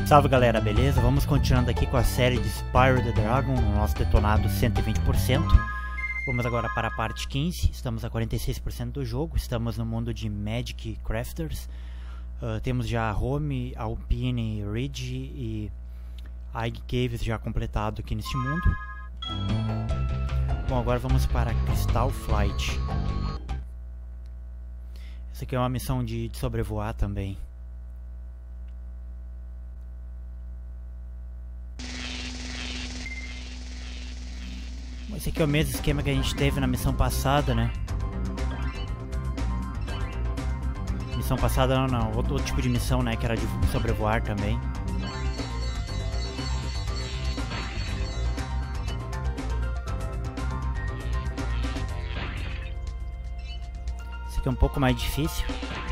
Salve galera, beleza? Vamos continuando aqui com a série de Spyro the Dragon, no nosso detonado 120%. Vamos agora para a parte 15, estamos a 46% do jogo, estamos no mundo de Magic Crafters. Temos já a Home, Alpine, Ridge e Ig Caves já completado aqui neste mundo. Bom, agora vamos para Crystal Flight. Essa aqui é uma missão de sobrevoar também. Esse aqui é o mesmo esquema que a gente teve na missão passada, né? Missão passada não, outro tipo de missão, né? Que era de sobrevoar também. Esse aqui é um pouco mais difícil.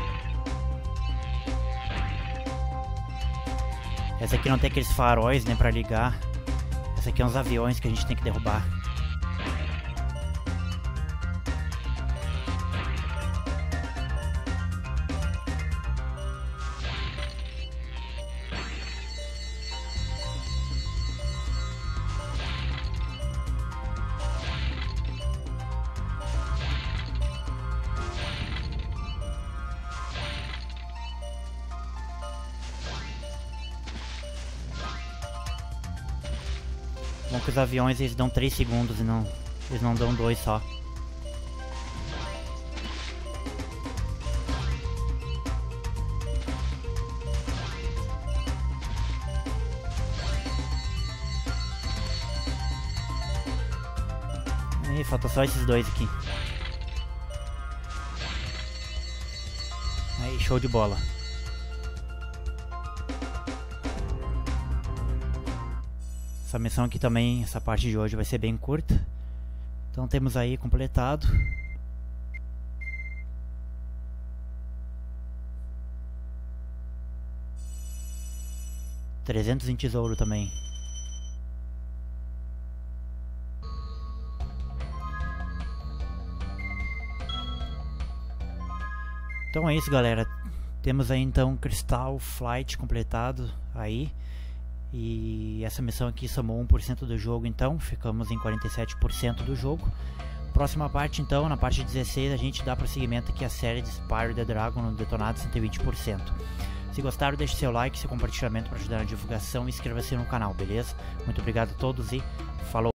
Essa aqui não tem aqueles faróis, né? Pra ligar. Essa aqui é uns aviões que a gente tem que derrubar. Bom que os aviões eles dão 3 segundos e não, eles não dão 2 só. E falta só esses dois aqui. Aí, show de bola. Essa missão aqui também, essa parte de hoje vai ser bem curta. Então temos aí completado. $300 em tesouro também. Então é isso, galera. Temos aí então Crystal Flight completado aí. E essa missão aqui somou 1% do jogo, então ficamos em 47% do jogo. Próxima parte então, na parte 16, a gente dá prosseguimento aqui à série de Spyro the Dragon no detonado 120%. Se gostaram, deixe seu like, seu compartilhamento para ajudar na divulgação e inscreva-se no canal, beleza? Muito obrigado a todos e falou!